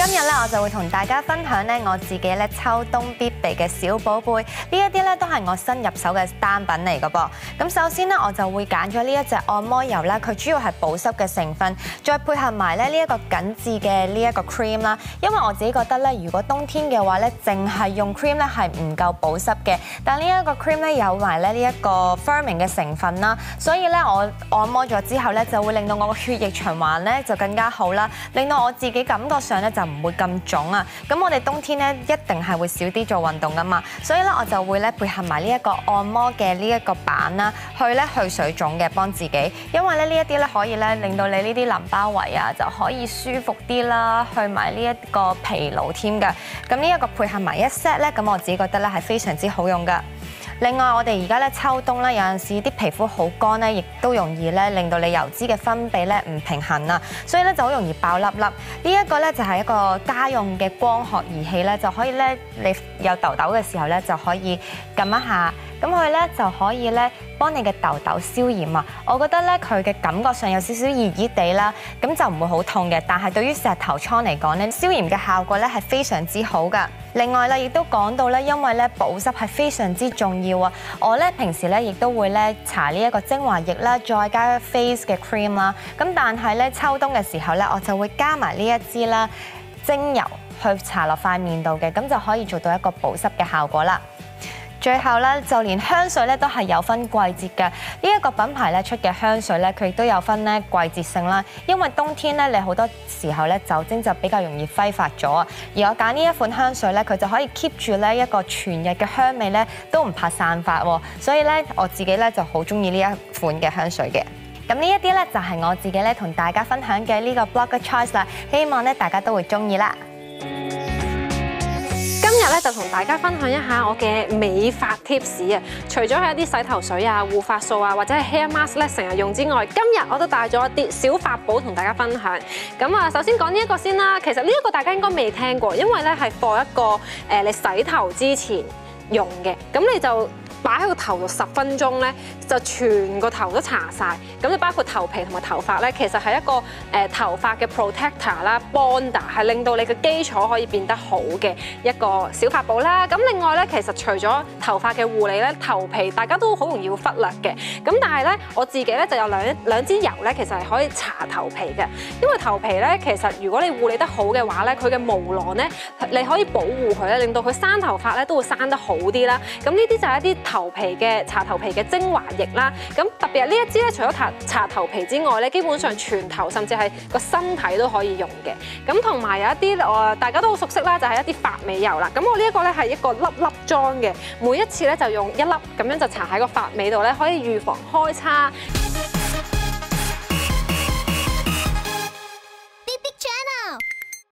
今日咧我就會同大家分享咧我自己咧秋冬必備嘅小寶貝，呢一啲咧都係我新入手嘅單品嚟嘅噃。咁首先咧我就會揀咗呢一隻按摩油啦，佢主要係保濕嘅成分，再配合埋咧呢一個緊緻嘅呢一個 cream 啦。因為我自己覺得咧，如果冬天嘅話咧，淨係用 cream 咧係唔夠保濕嘅，但呢一個 cream 咧有埋咧呢一個 firming 嘅成分啦，所以咧我按摩咗之後咧就會令到我個血液循環咧就更加好啦，令到我自己感覺上咧就唔會咁腫啊！咁我哋冬天咧一定係會少啲做運動噶嘛，所以咧我就會咧配合埋呢一個按摩嘅呢一個板啦，去水腫嘅幫自己，因為咧呢一啲咧可以咧令到你呢啲淋巴位啊就可以舒服啲啦，去埋呢一個疲勞添㗎。咁呢一個配合埋一 set 咧，咁我自己覺得咧係非常之好用㗎。另外，我哋而家咧秋冬咧有陣時啲皮膚好乾咧，亦都容易咧令到你油脂嘅分泌咧唔平衡啊，所以咧就好容易爆粒粒。呢一個咧就係一個家用嘅光學儀器咧，就可以咧你有痘痘嘅時候咧就可以撳一下，咁佢咧就可以咧幫你嘅痘痘消炎啊。我覺得咧佢嘅感覺上有少少熱熱地啦，咁就唔會好痛嘅。但係對於石頭瘡嚟講咧，消炎嘅效果咧係非常之好㗎。另外咧，亦都講到咧，因為咧保濕係非常之重要啊。我咧平時咧亦都會咧搽呢一個精華液啦，再加 face 嘅 cream 啦。咁但係咧秋冬嘅時候咧，我就會加埋呢一支啦精油去搽落塊面度嘅，咁就可以做到一個保濕嘅效果啦。最後咧，就連香水咧都係有分季節嘅。呢一個品牌咧出嘅香水咧，佢亦都有分咧季節性啦。因為冬天咧，你好多時候咧酒精就比較容易揮發咗啊。而我揀呢一款香水咧，佢就可以 keep 住咧一個全日嘅香味咧，都唔怕散發喎。所以咧，我自己咧就好中意呢一款嘅香水嘅。咁呢一啲咧就係我自己咧同大家分享嘅呢個 Blogger Choice 啦。希望咧大家都會中意啦。 今日咧就同大家分享一下我嘅美髮 tips 啊！除咗係一啲洗頭水啊、護髮素啊，或者係 hair mask 咧成日用之外，今日我都帶咗一啲小法寶同大家分享。咁啊，首先講呢一個先啦。其實呢一個大家應該未聽過，因為咧係放一個你洗頭之前用嘅，咁你就擺喺個頭度10分鐘咧，就全個頭都搽晒。咁就包括頭皮同埋頭髮咧，其實係一個頭髮嘅 protector 啦 ，bonder 係令到你嘅基礎可以變得好嘅一個小法寶啦。咁另外咧，其實除咗頭髮嘅護理咧，頭皮大家都好容易會忽略嘅。咁但係咧，我自己咧就有兩支油咧，其實係可以搽頭皮嘅。因為頭皮咧，其實如果你護理得好嘅話咧，佢嘅毛囊咧，你可以保護佢咧，令到佢生頭髮咧都會生得好啲啦。咁呢啲就係一啲搽頭皮嘅精華液啦。咁特別係呢一支咧，除咗搽頭皮之外咧，基本上全頭甚至係個身體都可以用嘅。咁同埋有一啲大家都好熟悉啦，就係一啲髮尾油啦。咁我呢一個咧係一個粒粒裝嘅，每一次咧就用一粒咁樣就搽喺個髮尾度咧，可以預防開叉。